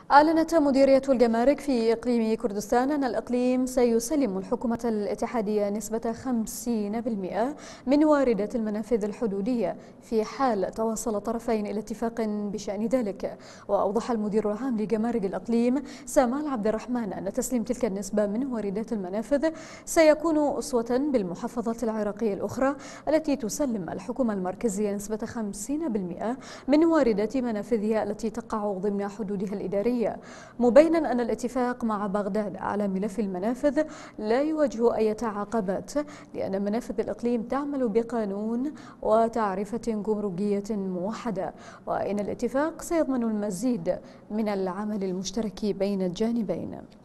أعلنت مديرية الجمارك في إقليم كردستان أن الإقليم سيسلم الحكومة الاتحادية نسبة 50% من واردات المنافذ الحدودية في حال توصل الطرفين إلى اتفاق بشأن ذلك. وأوضح المدير العام لجمارك الإقليم سامال عبد الرحمن أن تسليم تلك النسبة من واردات المنافذ سيكون أسوة بالمحافظات العراقية الأخرى التي تسلم الحكومة المركزية نسبة 50% من واردات منافذها التي تقع ضمن حدودها الإدارية، مبينا أن الاتفاق مع بغداد على ملف المنافذ لا يواجه أي عقبات، لأن منافذ الإقليم تعمل بقانون وتعرفة جمركية موحدة، وإن الاتفاق سيضمن المزيد من العمل المشترك بين الجانبين.